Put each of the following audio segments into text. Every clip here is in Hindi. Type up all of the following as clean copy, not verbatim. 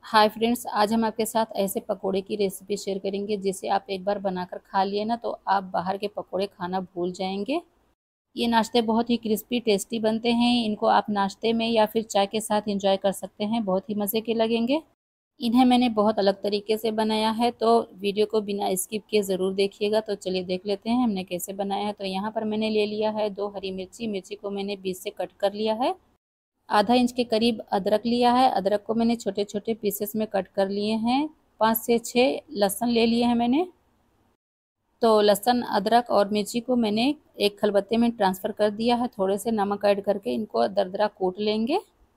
हाय फ्रेंड्स, आज हम आपके साथ ऐसे पकोड़े की रेसिपी शेयर करेंगे जिसे आप एक बार बनाकर खा लिए ना तो आप बाहर के पकोड़े खाना भूल जाएंगे। ये नाश्ते बहुत ही क्रिस्पी टेस्टी बनते हैं। इनको आप नाश्ते में या फिर चाय के साथ एंजॉय कर सकते हैं, बहुत ही मज़े के लगेंगे। इन्हें मैंने बहुत अलग तरीके से बनाया है, तो वीडियो को बिना स्किप किए ज़रूर देखिएगा। तो चलिए देख लेते हैं हमने कैसे बनाया है। तो यहाँ पर मैंने ले लिया है 2 हरी मिर्ची। मिर्ची को मैंने बीच से कट कर लिया है। आधा इंच के करीब अदरक लिया है। अदरक को मैंने छोटे छोटे पीसेस में कट कर लिए हैं। 5 से 6 लहसुन ले लिए हैं मैंने। तो लहसुन, अदरक और मिर्ची को मैंने एक खलबत्ते में ट्रांसफ़र कर दिया है। थोड़े से नमक ऐड करके इनको दरदरा कूट लेंगे।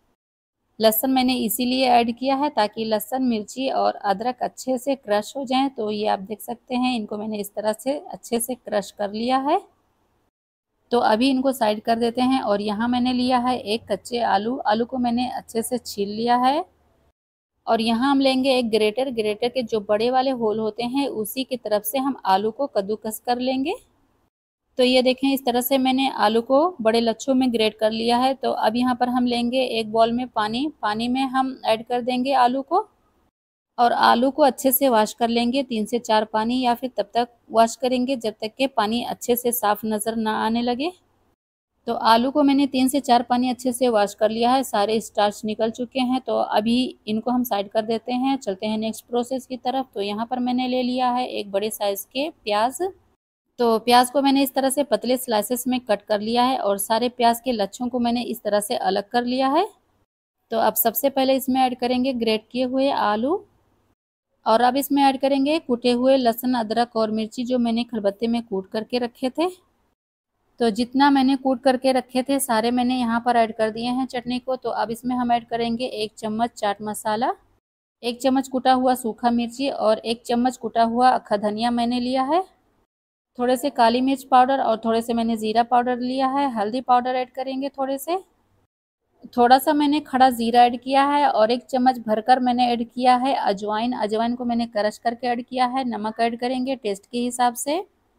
लहसुन मैंने इसीलिए ऐड किया है ताकि लहसुन, मिर्ची और अदरक अच्छे से क्रश हो जाएं। तो ये आप देख सकते हैं, इनको मैंने इस तरह से अच्छे से क्रश कर लिया है। तो अभी इनको साइड कर देते हैं। और यहाँ मैंने लिया है एक कच्चे आलू। आलू को मैंने अच्छे से छील लिया है। और यहाँ हम लेंगे एक ग्रेटर। ग्रेटर के जो बड़े वाले होल होते हैं उसी की तरफ से हम आलू को कद्दूकस कर लेंगे। तो ये देखें, इस तरह से मैंने आलू को बड़े लच्छों में ग्रेट कर लिया है। तो अब यहाँ पर हम लेंगे एक बॉल में पानी। पानी में हम ऐड कर देंगे आलू को और आलू को अच्छे से वॉश कर लेंगे। 3 से 4 पानी या फिर तब तक वॉश करेंगे जब तक कि पानी अच्छे से साफ नज़र ना आने लगे। तो आलू को मैंने 3 से 4 पानी अच्छे से वॉश कर लिया है। सारे स्टार्च निकल चुके हैं। तो अभी इनको हम साइड कर देते हैं। चलते हैं नेक्स्ट प्रोसेस की तरफ। तो यहाँ पर मैंने ले लिया है एक बड़े साइज़ के प्याज। तो प्याज को मैंने इस तरह से पतले स्लाइसेस में कट कर लिया है और सारे प्याज के लच्छों को मैंने इस तरह से अलग कर लिया है। तो अब सबसे पहले इसमें ऐड करेंगे ग्रेट किए हुए आलू। और अब इसमें ऐड करेंगे कूटे हुए लहसुन, अदरक और मिर्ची जो मैंने खलबत्ते में कूट करके रखे थे। तो जितना मैंने कूट करके रखे थे सारे मैंने यहाँ पर ऐड कर दिए हैं चटनी को। तो अब इसमें हम ऐड करेंगे 1 चम्मच चाट मसाला, 1 चम्मच कुटा हुआ सूखा मिर्ची और 1 चम्मच कुटा हुआ अक्खा धनिया मैंने लिया है। थोड़े से काली मिर्च पाउडर और थोड़े से मैंने ज़ीरा पाउडर लिया है। हल्दी पाउडर ऐड करेंगे थोड़े से। थोड़ा सा मैंने खड़ा ज़ीरा ऐड किया है और 1 चम्मच भरकर मैंने ऐड किया है अजवाइन। अजवाइन को मैंने क्रश करके ऐड किया है। नमक ऐड करेंगे टेस्ट के हिसाब से।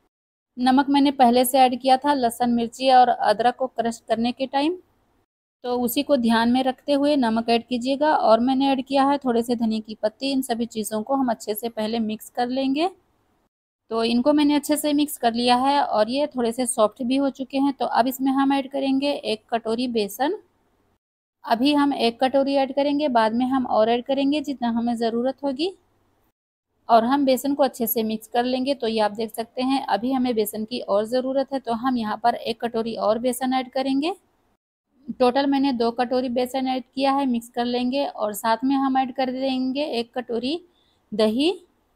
नमक मैंने पहले से ऐड किया था लहसुन, मिर्ची और अदरक को क्रश करने के टाइम, तो उसी को ध्यान में रखते हुए नमक ऐड कीजिएगा। और मैंने ऐड किया है थोड़े से धनिया की पत्ती। इन सभी चीज़ों को हम अच्छे से पहले मिक्स कर लेंगे। तो इनको मैंने अच्छे से मिक्स कर लिया है और ये थोड़े से सॉफ्ट भी हो चुके हैं। तो अब इसमें हम ऐड करेंगे 1 कटोरी बेसन। अभी हम 1 कटोरी ऐड करेंगे, बाद में हम और ऐड करेंगे जितना हमें ज़रूरत होगी। और हम बेसन को अच्छे से मिक्स कर लेंगे। तो ये आप देख सकते हैं, अभी हमें बेसन की और ज़रूरत है। तो हम यहाँ पर 1 कटोरी और बेसन ऐड करेंगे। टोटल मैंने 2 कटोरी बेसन ऐड किया है। मिक्स कर लेंगे और साथ में हम ऐड कर देंगे 1 कटोरी दही।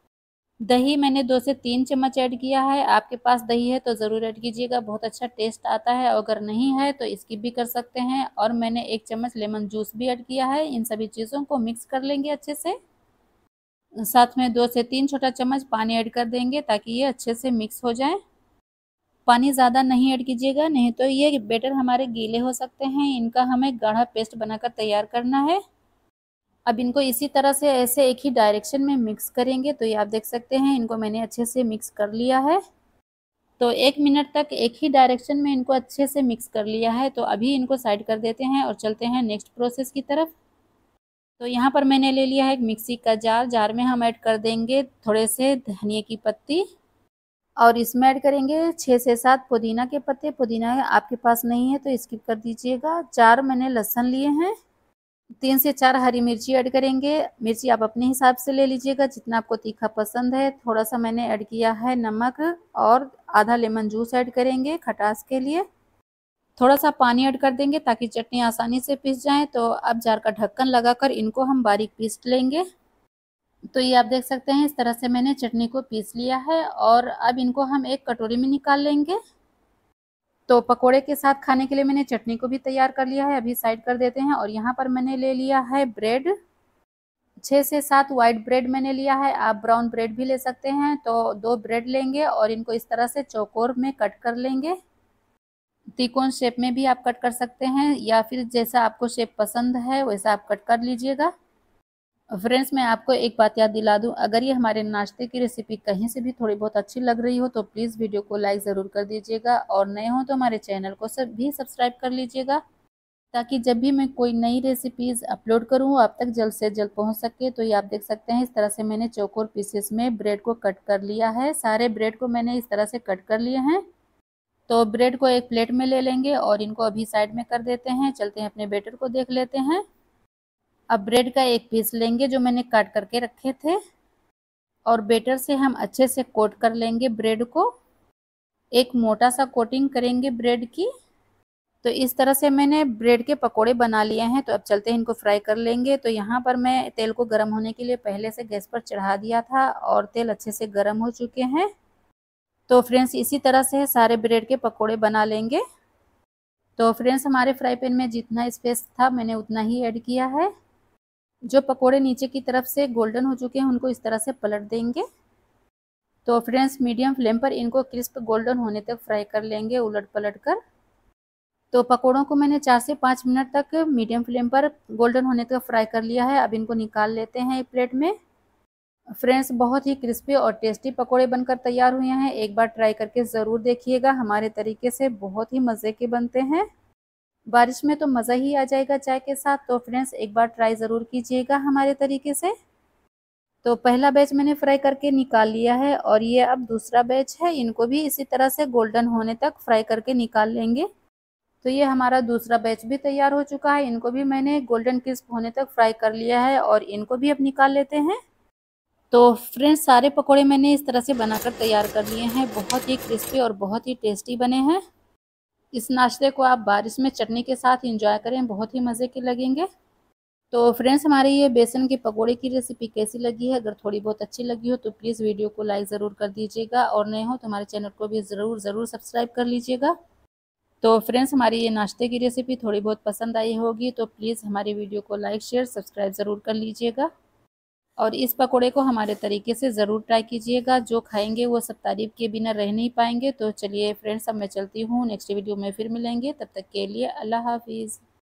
दही मैंने 2 से 3 चम्मच ऐड किया है। आपके पास दही है तो ज़रूर ऐड कीजिएगा, बहुत अच्छा टेस्ट आता है। अगर नहीं है तो स्किप भी कर सकते हैं। और मैंने 1 चम्मच लेमन जूस भी ऐड किया है। इन सभी चीज़ों को मिक्स कर लेंगे अच्छे से। साथ में 2 से 3 छोटा चम्मच पानी ऐड कर देंगे ताकि ये अच्छे से मिक्स हो जाए। पानी ज़्यादा नहीं ऐड कीजिएगा, नहीं तो ये बैटर हमारे गीले हो सकते हैं। इनका हमें गाढ़ा पेस्ट बनाकर तैयार करना है। अब इनको इसी तरह से ऐसे एक ही डायरेक्शन में मिक्स करेंगे। तो ये आप देख सकते हैं, इनको मैंने अच्छे से मिक्स कर लिया है। तो 1 मिनट तक एक ही डायरेक्शन में इनको अच्छे से मिक्स कर लिया है। तो अभी इनको साइड कर देते हैं और चलते हैं नेक्स्ट प्रोसेस की तरफ। तो यहाँ पर मैंने ले लिया है एक मिक्सी का जार। जार में हम ऐड कर देंगे थोड़े से धनिया की पत्ती और इसमें ऐड करेंगे 6 से 7 पुदीना के पत्ते। पुदीना आपके पास नहीं है तो स्किप कर दीजिएगा। 4 मैंने लहसुन लिए हैं। 3 से 4 हरी मिर्ची ऐड करेंगे। मिर्ची आप अपने हिसाब से ले लीजिएगा जितना आपको तीखा पसंद है। थोड़ा सा मैंने ऐड किया है नमक और आधा लेमन जूस ऐड करेंगे खटास के लिए। थोड़ा सा पानी ऐड कर देंगे ताकि चटनी आसानी से पिस जाए। तो अब जार का ढक्कन लगाकर इनको हम बारीक पीस लेंगे। तो ये आप देख सकते हैं, इस तरह से मैंने चटनी को पीस लिया है और अब इनको हम एक कटोरी में निकाल लेंगे। तो पकोड़े के साथ खाने के लिए मैंने चटनी को भी तैयार कर लिया है। अभी साइड कर देते हैं। और यहाँ पर मैंने ले लिया है ब्रेड। 6 से 7 वाइट ब्रेड मैंने लिया है। आप ब्राउन ब्रेड भी ले सकते हैं। तो 2 ब्रेड लेंगे और इनको इस तरह से चौकोर में कट कर लेंगे। त्रिकोण शेप में भी आप कट कर सकते हैं या फिर जैसा आपको शेप पसंद है वैसा आप कट कर लीजिएगा। फ्रेंड्स, मैं आपको एक बात याद दिला दूं, अगर ये हमारे नाश्ते की रेसिपी कहीं से भी थोड़ी बहुत अच्छी लग रही हो तो प्लीज़ वीडियो को लाइक ज़रूर कर दीजिएगा और नए हो तो हमारे चैनल को भी सब्सक्राइब कर लीजिएगा। ताकि जब भी मैं कोई नई रेसिपीज़ अपलोड करूँ आप तक जल्द से जल्द पहुँच सके। तो ये आप देख सकते हैं इस तरह से मैंने चौकोर पीसेस में ब्रेड को कट कर लिया है। सारे ब्रेड को मैंने इस तरह से कट कर लिए हैं। तो ब्रेड को एक प्लेट में ले लेंगे और इनको अभी साइड में कर देते हैं। चलते हैं अपने बैटर को देख लेते हैं। अब ब्रेड का एक पीस लेंगे जो मैंने काट करके रखे थे और बैटर से हम अच्छे से कोट कर लेंगे ब्रेड को। एक मोटा सा कोटिंग करेंगे ब्रेड की। तो इस तरह से मैंने ब्रेड के पकोड़े बना लिए हैं। तो अब चलते हैं इनको फ्राई कर लेंगे। तो यहाँ पर मैं तेल को गर्म होने के लिए पहले से गैस पर चढ़ा दिया था और तेल अच्छे से गर्म हो चुके हैं। तो फ्रेंड्स इसी तरह से सारे ब्रेड के पकोड़े बना लेंगे। तो फ्रेंड्स हमारे फ्राई पैन में जितना स्पेस था मैंने उतना ही ऐड किया है। जो पकोड़े नीचे की तरफ से गोल्डन हो चुके हैं उनको इस तरह से पलट देंगे। तो फ्रेंड्स मीडियम फ्लेम पर इनको क्रिस्प गोल्डन होने तक फ्राई कर लेंगे उलट पलट कर। तो पकोड़ों को मैंने 4 से 5 मिनट तक मीडियम फ्लेम पर गोल्डन होने तक फ्राई कर लिया है। अब इनको निकाल लेते हैं एक प्लेट में। फ्रेंड्स बहुत ही क्रिस्पी और टेस्टी पकोड़े बनकर तैयार हुए हैं। एक बार ट्राई करके ज़रूर देखिएगा। हमारे तरीके से बहुत ही मज़े के बनते हैं। बारिश में तो मज़ा ही आ जाएगा चाय के साथ। तो फ्रेंड्स एक बार ट्राई ज़रूर कीजिएगा हमारे तरीके से। तो पहला बैच मैंने फ्राई करके निकाल लिया है और ये अब दूसरा बैच है। इनको भी इसी तरह से गोल्डन होने तक फ्राई करके निकाल लेंगे। तो ये हमारा दूसरा बैच भी तैयार हो चुका है। इनको भी मैंने गोल्डन क्रिस्प होने तक फ्राई कर लिया है और इनको भी अब निकाल लेते हैं। तो फ्रेंड्स सारे पकोड़े मैंने इस तरह से बनाकर तैयार कर लिए हैं। बहुत ही क्रिस्पी और बहुत ही टेस्टी बने हैं। इस नाश्ते को आप बारिश में चटनी के साथ एंजॉय करें, बहुत ही मज़े के लगेंगे। तो फ्रेंड्स हमारी ये बेसन के पकोड़े की रेसिपी कैसी लगी है? अगर थोड़ी बहुत अच्छी लगी हो तो प्लीज़ वीडियो को लाइक ज़रूर कर दीजिएगा और नए हो तो हमारे चैनल को भी ज़रूर सब्सक्राइब कर लीजिएगा। तो फ्रेंड्स हमारी ये नाश्ते की रेसिपी थोड़ी बहुत पसंद आई होगी तो प्लीज़ हमारी वीडियो को लाइक शेयर सब्सक्राइब ज़रूर कर लीजिएगा और इस पकोड़े को हमारे तरीके से ज़रूर ट्राई कीजिएगा। जो खाएंगे वो सब तारीफ़ के बिना रह नहीं पाएंगे। तो चलिए फ्रेंड्स अब मैं चलती हूँ, नेक्स्ट वीडियो में फिर मिलेंगे। तब तक के लिए अल्लाह हाफिज़।